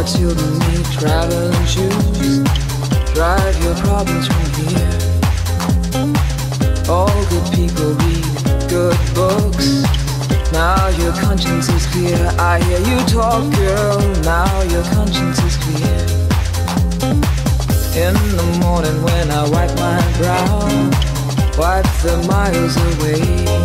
our children need traveling shoes. Drive your problems from here. All good people read good books. Now your conscience is clear. I hear you talk, girl. Now your conscience is clear. In the morning when I wipe my brow, wipe the miles away.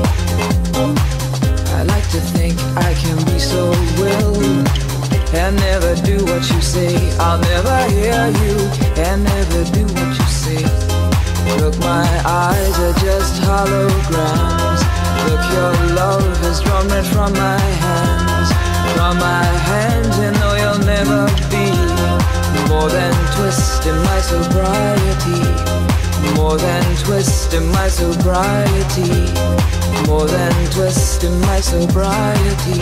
I like to think I can be so willed and never do what you say. I'll never hear you and never do what you say. Look, my eyes are just holograms. Look, your love has drawn right from my hands. From my hands, you know you'll never be more than twist in my sobriety. More than twist in my sobriety. More than twist in my sobriety.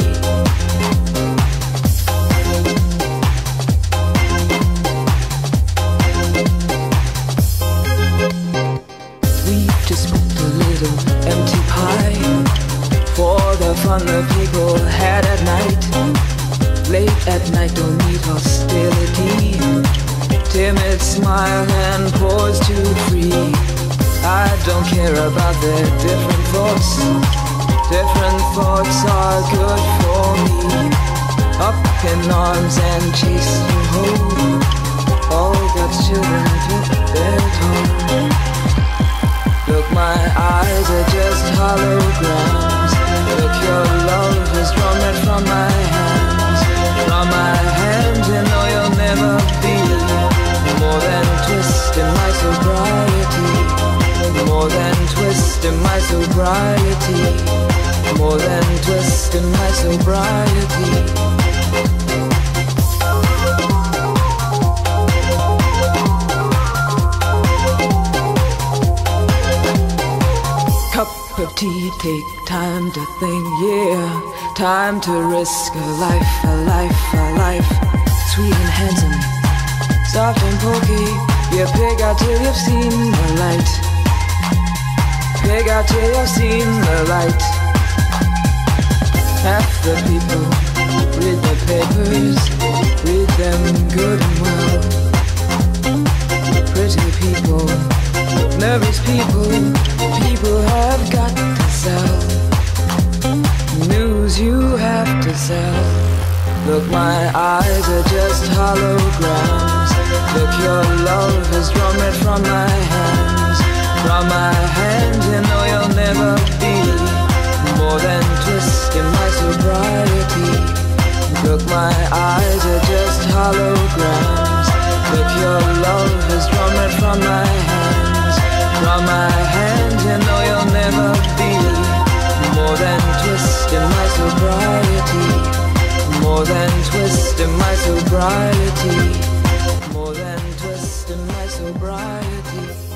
We just put a little empty pie for the fun the people had at night. Late at night, don't need hostility. Timid smile and pause too free. I don't care about their different thoughts. Different thoughts are good for me. Up in arms and chase you home. All God's children took their time. Look, my eyes are just holograms. Look, your love has drawn it from my hands. From my hands, you know you'll never be more than twist in my sobriety. More than twist in my sobriety. More than twist in my sobriety. Cup of tea, take time to think, yeah. Time to risk a life, a life, a life. Sweet and handsome, soft and pokey. You pig out till you've seen the light. Pig out till you've seen the light. Half the people read the papers, read them good and well. Pretty people, nervous people, people have got to sell. News you have to sell. Look, my eyes are just holograms. Look, your love has drawn it from my hands. From my hands, you know you'll never be more than twist in my sobriety. Look, my eyes are just holograms. Look, your love has drawn it from my hands. From my hands, you know you'll never be more than twist in my sobriety. More than twist in my sobriety. More than twist in my sobriety.